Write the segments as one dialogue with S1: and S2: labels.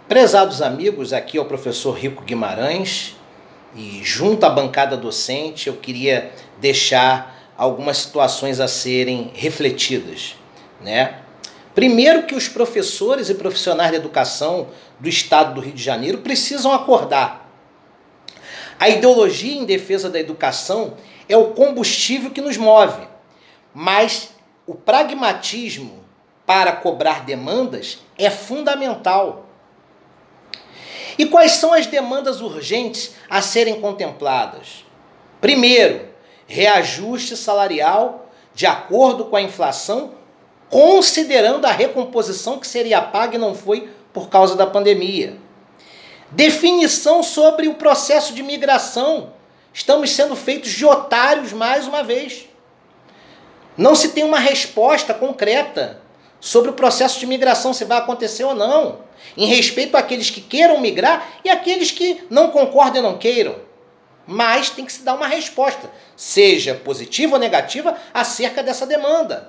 S1: Prezados amigos, aqui é o professor Rico Guimarães e junto à bancada docente eu queria deixar algumas situações a serem refletidas, né? Primeiro que os professores e profissionais de educação do estado do Rio de Janeiro precisam acordar. A ideologia em defesa da educação é o combustível que nos move, mas o pragmatismo para cobrar demandas é fundamental. E quais são as demandas urgentes a serem contempladas? Primeiro, reajuste salarial de acordo com a inflação, considerando a recomposição que seria paga e não foi por causa da pandemia. Definição sobre o processo de migração. Estamos sendo feitos de otários mais uma vez. Não se tem uma resposta concreta sobre o processo de migração, se vai acontecer ou não, em respeito àqueles que queiram migrar e àqueles que não concordem ou não queiram. Mas tem que se dar uma resposta, seja positiva ou negativa, acerca dessa demanda.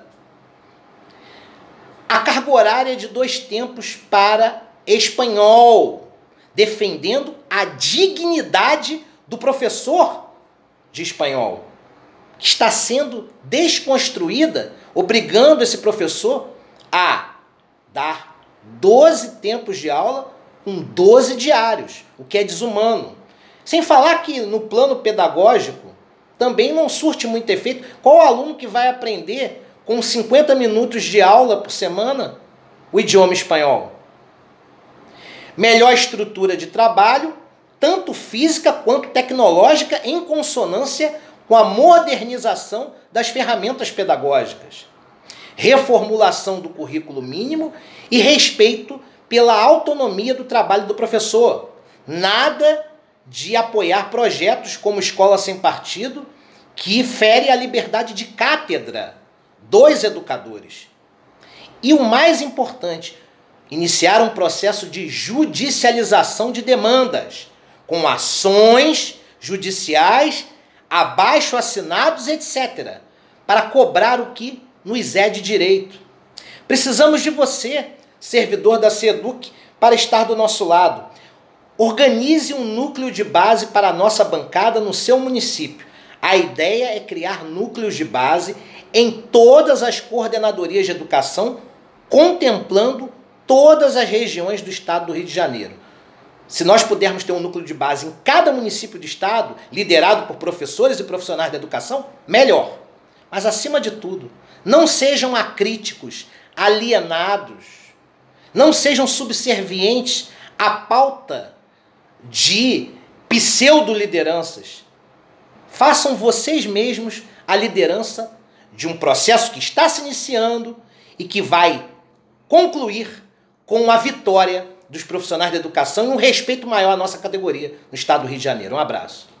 S1: A carga horária de 2 tempos para espanhol, defendendo a dignidade do professor de espanhol, que está sendo desconstruída, obrigando esse professor a dar 12 tempos de aula com 12 diários, o que é desumano. Sem falar que no plano pedagógico também não surte muito efeito. Qual aluno que vai aprender com 50 minutos de aula por semana o idioma espanhol? Melhor estrutura de trabalho, tanto física quanto tecnológica, em consonância com a modernização das ferramentas pedagógicas. Reformulação do currículo mínimo e respeito pela autonomia do trabalho do professor. Nada de apoiar projetos como Escola Sem Partido, que fere a liberdade de cátedra dos educadores. E o mais importante, iniciar um processo de judicialização de demandas, com ações judiciais, abaixo-assinados, etc., para cobrar o que nos é de direito. Precisamos de você, servidor da SEDUC, para estar do nosso lado. Organize um núcleo de base para a nossa bancada no seu município. A ideia é criar núcleos de base em todas as coordenadorias de educação, contemplando todas as regiões do estado do Rio de Janeiro. Se nós pudermos ter um núcleo de base em cada município do estado, liderado por professores e profissionais da educação, melhor. Mas, acima de tudo, não sejam acríticos, alienados, não sejam subservientes à pauta de pseudo-lideranças. Façam vocês mesmos a liderança de um processo que está se iniciando e que vai concluir com a vitória dos profissionais da educação e um respeito maior à nossa categoria no estado do Rio de Janeiro. Um abraço.